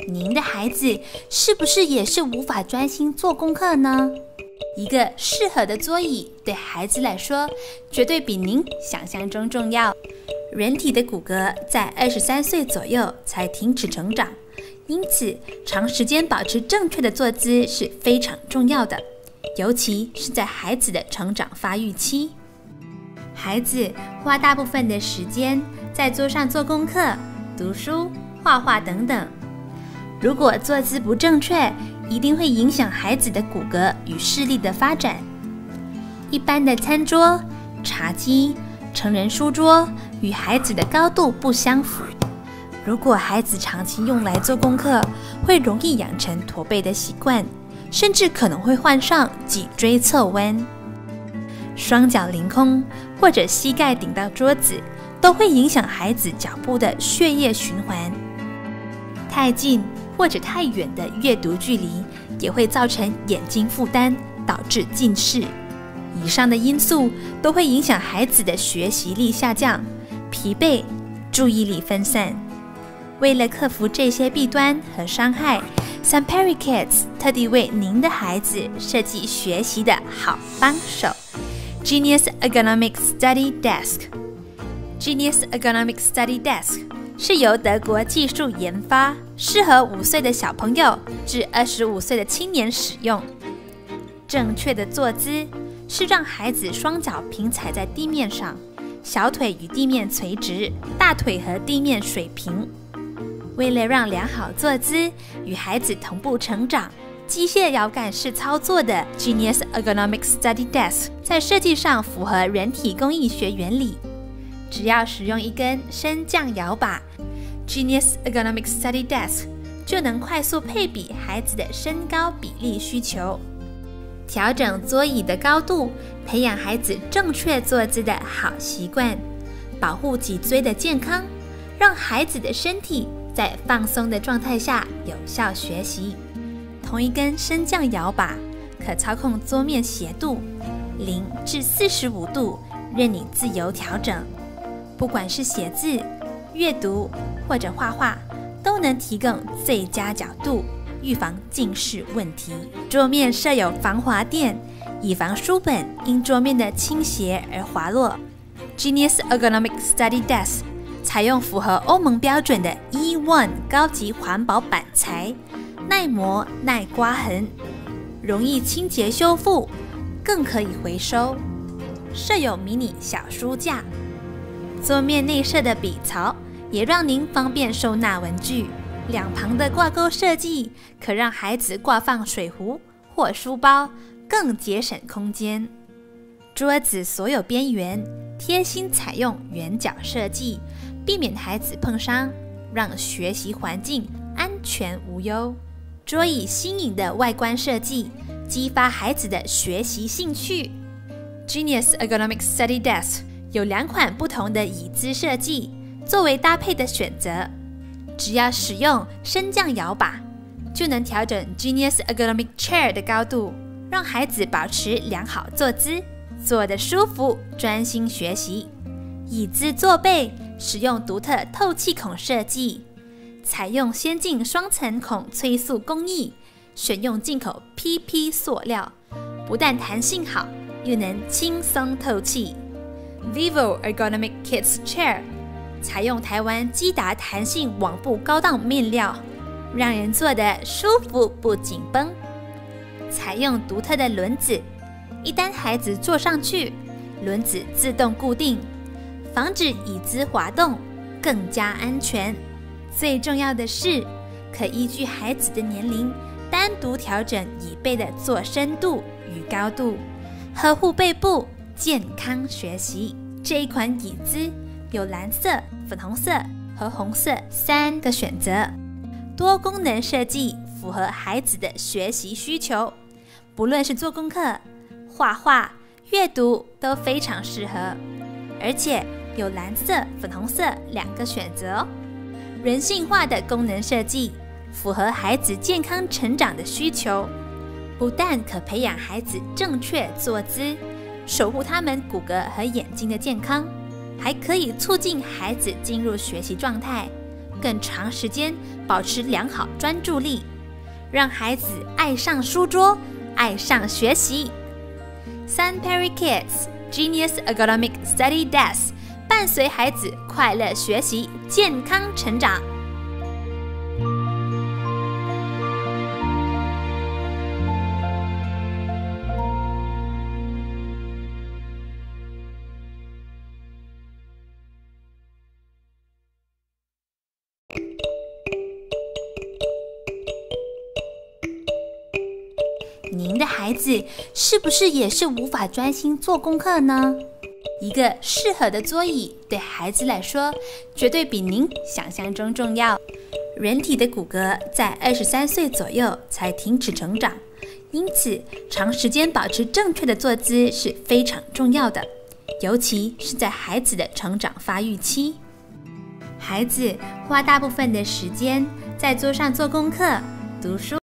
您的孩子是不是也是无法专心做功课呢？一个适合的桌椅对孩子来说，绝对比您想象中重要。人体的骨骼在23岁左右才停止成长，因此长时间保持正确的坐姿是非常重要的，尤其是在孩子的成长发育期。孩子花大部分的时间在桌上做功课、读书、画画等等，如果坐姿不正确，一定会影响孩子的骨骼与视力的发展。一般的餐桌、茶几、成人书桌与孩子的高度不相符，如果孩子长期用来做功课，会容易养成驼背的习惯，甚至可能会患上脊椎侧弯。双脚凌空或者膝盖顶到桌子，都会影响孩子脚部的血液循环。太近或者太远的阅读距离也会造成眼睛负担，导致近视。以上的因素都会影响孩子的学习力下降、疲惫、注意力分散。为了克服这些弊端和伤害， Sunpary Kids 特地为您的孩子设计学习的好帮手 Genius Ergonomic Study Desk。Genius Ergonomic Study Desk 是由德国技术研发，适合5岁的小朋友至25岁的青年使用。正确的坐姿是让孩子双脚平踩在地面上，小腿与地面垂直，大腿和地面水平。为了让良好坐姿与孩子同步成长，机械摇杆式操作的 Genius Ergonomic Study Desk 在设计上符合人体工艺学原理。只要使用一根升降摇把， Genius Ergonomic Study Desk 就能快速配比孩子的身高比例需求，调整桌椅的高度，培养孩子正确坐姿的好习惯，保护脊椎的健康，让孩子的身体在放松的状态下有效学习。同一根升降摇把可操控桌面斜度0至45度，任你自由调整。不管是写字、阅读或者画画，都能提供最佳角度，预防近视问题。桌面设有防滑垫，以防书本因桌面的倾斜而滑落。Genius Ergonomic Study Desk 采用符合欧盟标准的 E1 高级环保板材，耐磨、耐刮痕，容易清洁修复，更可以回收。设有迷你小书架，桌面内设的笔槽也让您方便收纳文具。两旁的挂钩设计可让孩子挂放水壶或书包，更节省空间。桌子所有边缘贴心采用圆角设计，避免孩子碰伤，让学习环境安全无忧。桌椅新颖的外观设计，激发孩子的学习兴趣。Genius Ergonomic Study Desk 有2款不同的椅姿设计作为搭配的选择，只要使用升降摇把，就能调整 Genius Ergonomic Chair 的高度，让孩子保持良好坐姿，坐得舒服，专心学习。椅子坐背使用独特透气孔设计，采用先进双层孔催速工艺，选用进口 PP 塑料，不但弹性好，又能轻松透气。Vivo Ergonomic Kids Chair 采用台湾基达弹性网布高档面料，让人坐得舒服不紧绷。采用独特的轮子，一旦孩子坐上去，轮子自动固定，防止椅子滑动，更加安全。最重要的是，可依据孩子的年龄单独调整椅背的坐深度与高度，呵护背部，健康学习。这一款椅子有蓝色、粉红色和红色3个选择，多功能设计，符合孩子的学习需求。不论是做功课、画画、阅读都非常适合，而且有蓝色、粉红色2个选择哦。人性化的功能设计，符合孩子健康成长的需求，不但可培养孩子正确坐姿，守护他们骨骼和眼睛的健康，还可以促进孩子进入学习状态， 更长时间保持良好专注力，让孩子爱上书桌，爱上学习。Sun Perry Kids Genius Ergonomic Study Desk 伴随孩子快乐学习，健康成长。您的孩子是不是也是无法专心做功课呢？一个适合的桌椅对孩子来说，绝对比您想象中重要。人体的骨骼在23岁左右才停止成长，因此长时间保持正确的坐姿是非常重要的，尤其是在孩子的成长发育期。孩子花大部分的时间在桌上做功课、读书。